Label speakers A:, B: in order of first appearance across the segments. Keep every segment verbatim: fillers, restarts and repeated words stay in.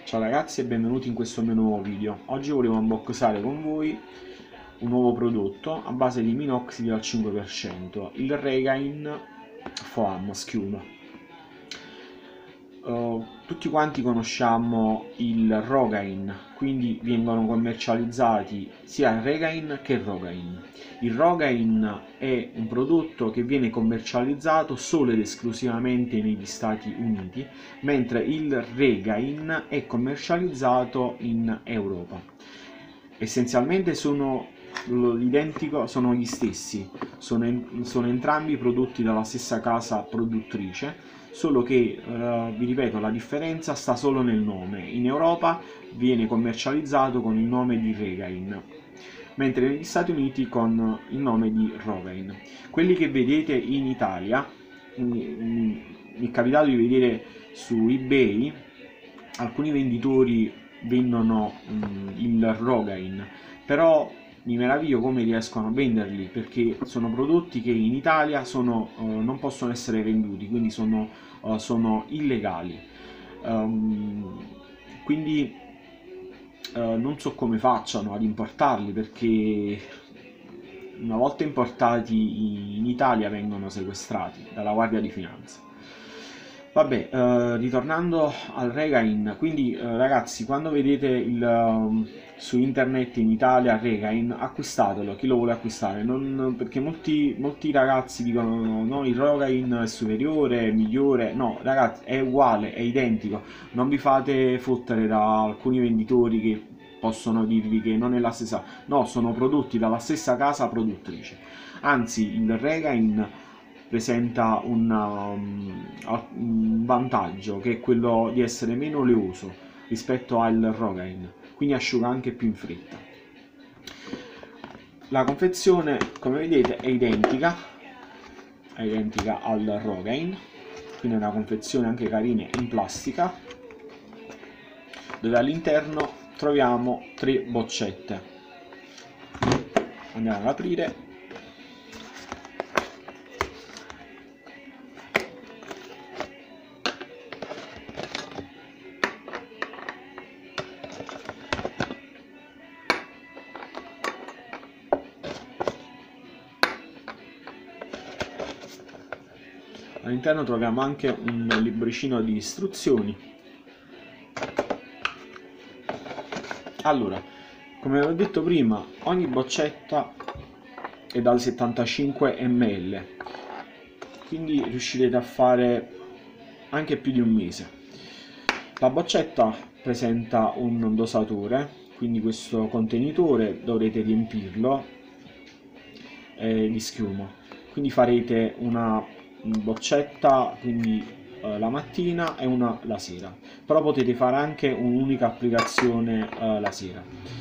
A: Ciao ragazzi e benvenuti in questo mio nuovo video. Oggi volevo unboxare con voi un nuovo prodotto a base di minoxidil al cinque per cento, il Regain Foam Schiuma. Uh, tutti quanti conosciamo il Rogaine, quindi vengono commercializzati sia il Regain che il Rogaine. Il Rogaine è un prodotto che viene commercializzato solo ed esclusivamente negli Stati Uniti, mentre il Regain è commercializzato in Europa. Essenzialmente sono identico, sono gli stessi, sono, sono entrambi prodotti dalla stessa casa produttrice, solo che, eh, vi ripeto, la differenza sta solo nel nome. In Europa viene commercializzato con il nome di Regain, mentre negli Stati Uniti con il nome di Rogaine. Quelli che vedete in Italia, mi è capitato di vedere su eBay, alcuni venditori vendono um, il Rogaine, però mi meraviglio come riescono a venderli, perché sono prodotti che in Italia sono, uh, non possono essere venduti, quindi sono, uh, sono illegali. Um, quindi uh, non so come facciano ad importarli, perché una volta importati in Italia vengono sequestrati dalla Guardia di Finanza. Vabbè, eh, ritornando al Regain, quindi eh, ragazzi, quando vedete il, um, su internet in Italia Regain, acquistatelo, chi lo vuole acquistare, non, perché molti, molti ragazzi dicono no, il Regain è superiore, è migliore. No ragazzi, è uguale, è identico, non vi fate fottere da alcuni venditori che possono dirvi che non è la stessa. No, sono prodotti dalla stessa casa produttrice. Anzi, il Regain presenta un, um, un vantaggio, che è quello di essere meno oleoso rispetto al Rogaine, quindi asciuga anche più in fretta. La confezione, come vedete, è identica è identica al Rogaine, quindi è una confezione anche carina in plastica, dove all'interno troviamo tre boccette. Andiamo ad aprire. All'interno troviamo anche un libricino di istruzioni. Allora, come ho detto prima, ogni boccetta è dal settantacinque millilitri, quindi riuscirete a fare anche più di un mese. La boccetta presenta un dosatore, quindi questo contenitore dovrete riempirlo eh, di schiuma, quindi farete una boccetta quindi eh, la mattina e una la sera, però potete fare anche un'unica applicazione eh, la sera.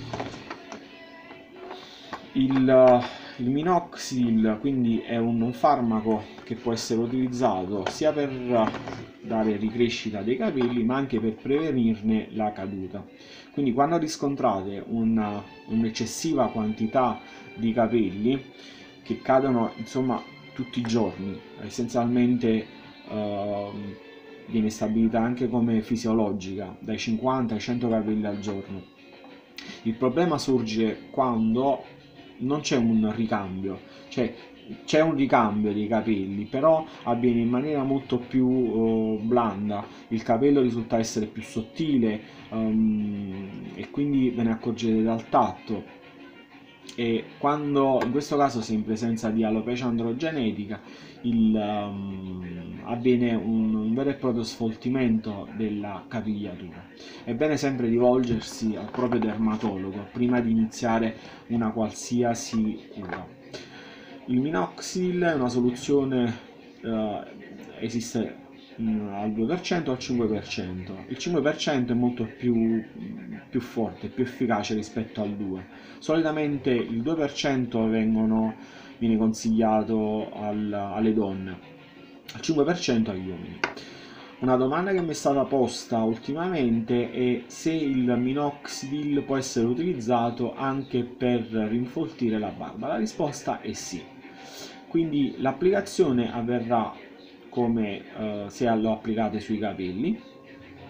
A: Il, il minoxidil quindi è un farmaco che può essere utilizzato sia per dare ricrescita dei capelli, ma anche per prevenirne la caduta. Quindi quando riscontrate un'eccessiva quantità di capelli che cadono insomma tutti i giorni, essenzialmente uh, viene stabilita anche come fisiologica, dai cinquanta ai cento capelli al giorno. Il problema sorge quando non c'è un ricambio, cioè c'è un ricambio dei capelli, però avviene in maniera molto più uh, blanda, il capello risulta essere più sottile, um, e quindi ve ne accorgete dal tatto. E quando in questo caso si è in presenza di alopecia androgenetica, il, um, avviene un, un vero e proprio sfoltimento della capigliatura. È bene sempre rivolgersi al proprio dermatologo prima di iniziare una qualsiasi cura. Il minoxidil è una soluzione, uh, esiste al due per cento o al cinque per cento. Il cinque per cento è molto più, più forte, più efficace rispetto al due per cento. Solitamente il due per cento vengono, viene consigliato al, alle donne, il cinque per cento agli uomini. Una domanda che mi è stata posta ultimamente è se il minoxidil può essere utilizzato anche per rinfoltire la barba. La risposta è sì. Quindi l'applicazione avverrà come eh, se lo applicate sui capelli,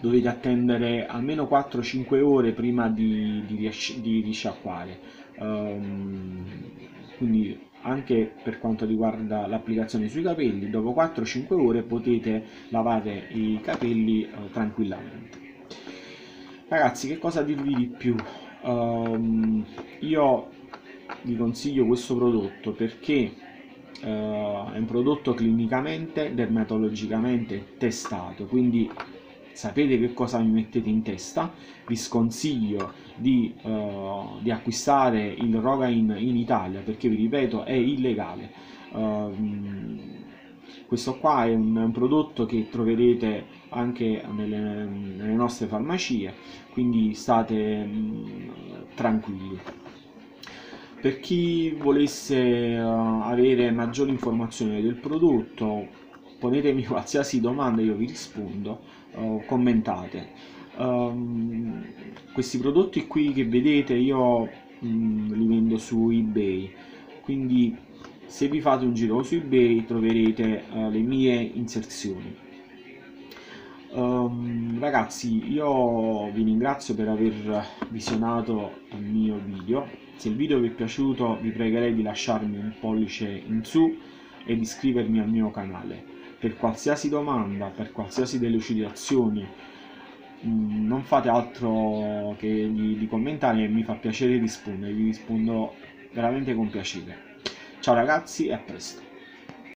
A: dovete attendere almeno quattro cinque ore prima di, di, riasci- di risciacquare. Um, quindi anche per quanto riguarda l'applicazione sui capelli, dopo quattro cinque ore potete lavare i capelli uh, tranquillamente. Ragazzi, che cosa dirvi di più? Um, io vi consiglio questo prodotto perché uh, è un prodotto clinicamente, dermatologicamente testato, quindi sapete che cosa mi mettete in testa. Vi sconsiglio di, uh, di acquistare il Rogaine in Italia perché, vi ripeto, è illegale. Uh, questo qua è un, un prodotto che troverete anche nelle, nelle nostre farmacie, quindi state mh, tranquilli. Per chi volesse uh, avere maggiori informazioni del prodotto, ponetemi qualsiasi domanda, io vi rispondo, uh, commentate. Um, questi prodotti qui che vedete io mh, li vendo su eBay, quindi se vi fate un giro su eBay troverete uh, le mie inserzioni. Um, ragazzi, io vi ringrazio per aver visionato il mio video. Se il video vi è piaciuto vi pregherei di lasciarmi un pollice in su e di iscrivermi al mio canale. Per qualsiasi domanda, per qualsiasi delucidazione, mh, non fate altro che di, di commentare e mi fa piacere rispondere, vi rispondo veramente con piacere. Ciao ragazzi e a presto.